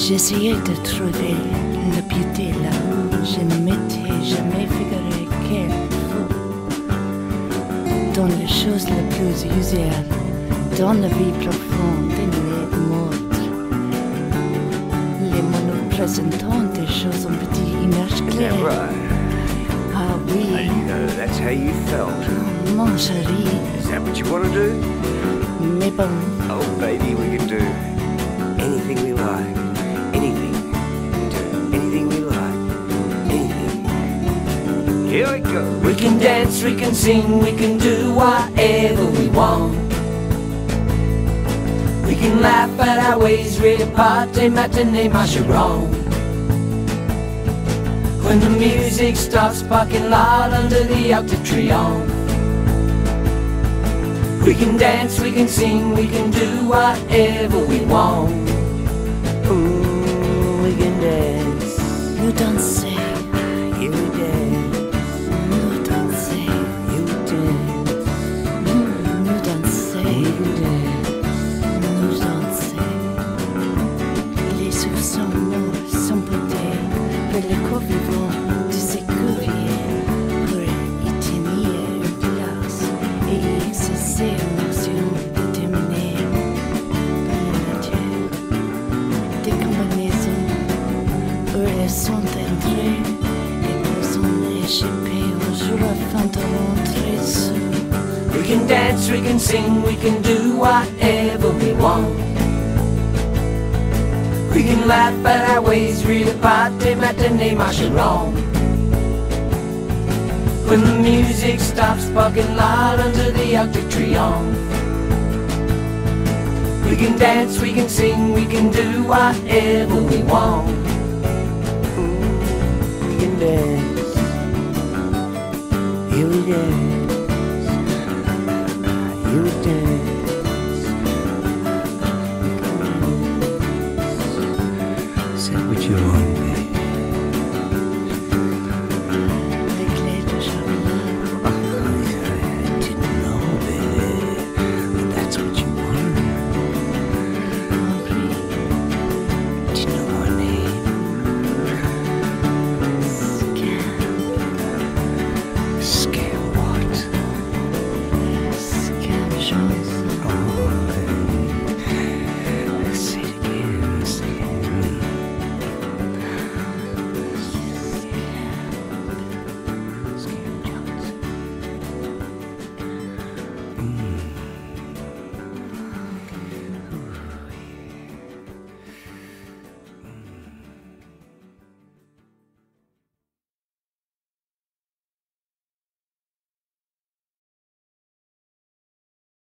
J'essayais de trouver la beauté là où je ne m'étais jamais figuré qu'elle faut. Dans les choses les plus usuelles, dans la vie profonde et les montres. Les mots présentant des choses en petit images claires. Yeah, right. Ah oui. How do you know that's how you felt? Oh, mon chéri. Is that what you want to do? Mais bon. Oh, baby, we can do anything we like. Anything. Do anything we like. Anything. Here we go. We can dance, we can sing, we can do whatever we want. We can laugh at our ways, really party, matinee, marche-around. When the music stops, parking lot under the Arctic tree on. We can dance, we can sing, we can do whatever we want. Ooh, we can dance. Nous danser. You dance. Nous danser. You dance. Nous danser. We can dance. Nous danser. Les souffles sont morts, sont beautés. Pour les corps vivants, tu sais que vient. Pour y tenir une place et y exercer l'émotion déterminée par la nature. Des combinaisons où elles sont entrées et pour s'en échapper au jour afin de rentrer sous. We can dance, we can sing, we can do whatever we want. We can laugh at our ways, really party, matinee, marche-around. When the music stops, parking lot under the Arctic tree on. We can dance, we can sing, we can do whatever we want. Ooh, we can dance. Here we dance. You dance.